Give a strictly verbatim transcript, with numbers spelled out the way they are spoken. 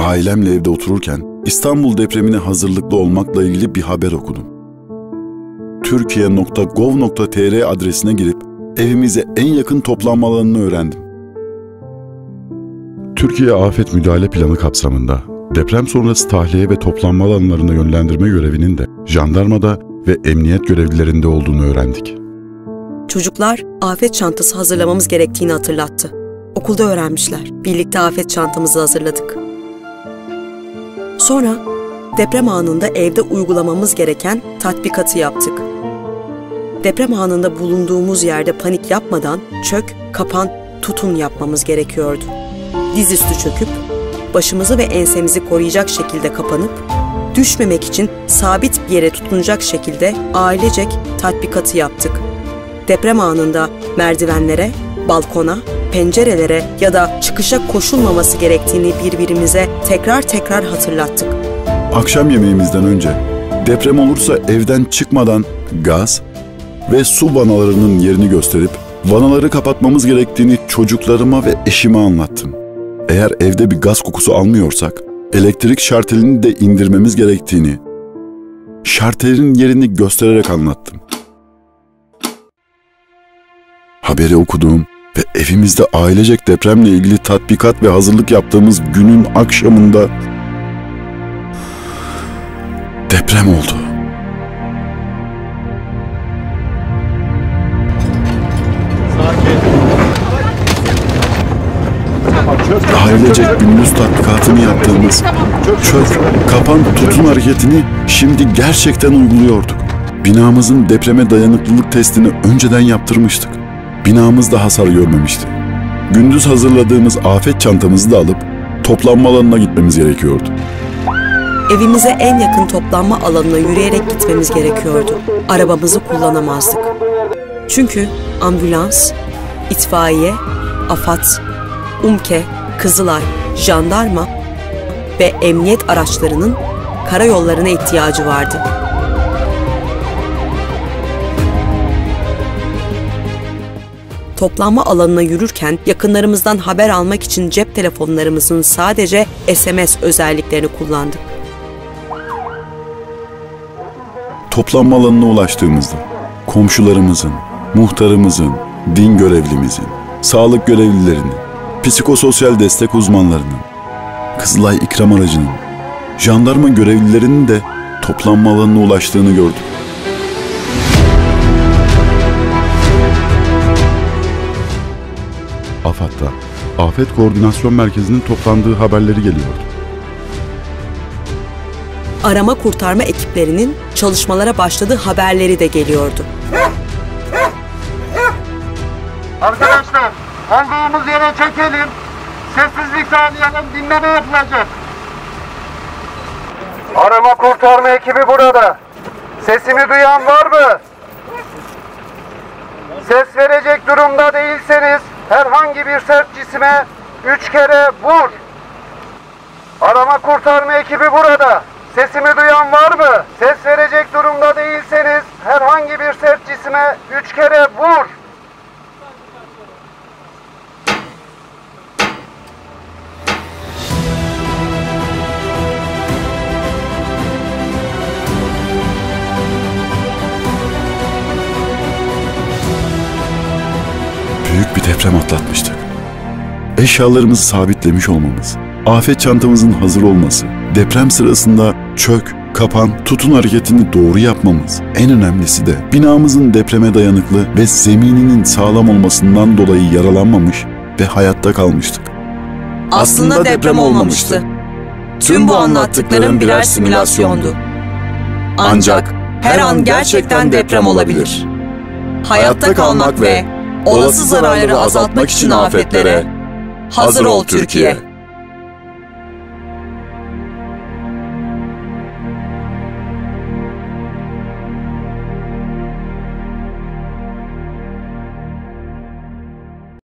ailemle evde otururken İstanbul depremine hazırlıklı olmakla ilgili bir haber okudum. Türkiye nokta gov nokta tr adresine girip evimize en yakın toplanma alanını öğrendim. Türkiye Afet Müdahale Planı kapsamında deprem sonrası tahliye ve toplanma alanlarına yönlendirme görevinin de jandarmada ve emniyet görevlilerinde olduğunu öğrendik. Çocuklar afet çantası hazırlamamız gerektiğini hatırlattı. Okulda öğrenmişler. Birlikte afet çantamızı hazırladık. Sonra deprem anında evde uygulamamız gereken tatbikatı yaptık. Deprem anında bulunduğumuz yerde panik yapmadan çök, kapan, tutun yapmamız gerekiyordu. Dizüstü çöküp, başımızı ve ensemizi koruyacak şekilde kapanıp, düşmemek için sabit bir yere tutunacak şekilde ailecek tatbikatı yaptık. Deprem anında merdivenlere, balkona, pencerelere ya da çıkışa koşulmaması gerektiğini birbirimize tekrar tekrar hatırlattık. Akşam yemeğimizden önce deprem olursa evden çıkmadan gaz ve su vanalarının yerini gösterip vanaları kapatmamız gerektiğini çocuklarıma ve eşime anlattım. Eğer evde bir gaz kokusu almıyorsak elektrik şartelini de indirmemiz gerektiğini, şartelin yerini göstererek anlattım. Haberi okuduğum ve evimizde ailecek depremle ilgili tatbikat ve hazırlık yaptığımız günün akşamında deprem oldu. Ailecek gündüz tatbikatını yaptığımız çök, kapan, tutun hareketini şimdi gerçekten uyguluyorduk. Binamızın depreme dayanıklılık testini önceden yaptırmıştık. Binamız da hasar görmemişti. Gündüz hazırladığımız afet çantamızı da alıp toplanma alanına gitmemiz gerekiyordu. Evimize en yakın toplanma alanına yürüyerek gitmemiz gerekiyordu. Arabamızı kullanamazdık. Çünkü ambulans, itfaiye, AFAD, UMKE, Kızılay, jandarma ve emniyet araçlarının karayollarına ihtiyacı vardı. Toplanma alanına yürürken yakınlarımızdan haber almak için cep telefonlarımızın sadece S M S özelliklerini kullandık. Toplanma alanına ulaştığımızda komşularımızın, muhtarımızın, din görevlimizin, sağlık görevlilerinin, psikososyal destek uzmanlarının, Kızılay ikram aracının, jandarma görevlilerinin de toplanma alanına ulaştığını gördüm. AFAD'da Afet Koordinasyon Merkezi'nin toplandığı haberleri geliyordu. Arama kurtarma ekiplerinin çalışmalara başladığı haberleri de geliyordu. Arkadaşlar, olduğumuz yere çekelim. Sessizlik sağlayalım, dinleme yapılacak. Arama kurtarma ekibi burada. Sesimi duyan var mı? Ses verecek durumda değilseniz herhangi bir sert cisime üç kere vur. Arama kurtarma ekibi burada. Sesimi duyan var mı? Ses verecek durumda değilseniz herhangi bir sert cisime üç kere vur. Büyük bir deprem atlatmıştık. Eşyalarımızı sabitlemiş olmamız, afet çantamızın hazır olması, deprem sırasında çök, kapan, tutun hareketini doğru yapmamız, en önemlisi de binamızın depreme dayanıklı ve zemininin sağlam olmasından dolayı yaralanmamış ve hayatta kalmıştık. Aslında deprem olmamıştı. Tüm bu anlattıklarım birer simülasyondu. Ancak her an gerçekten deprem olabilir. Hayatta kalmak ve olası zararları azaltmak için afetlere hazır ol Türkiye.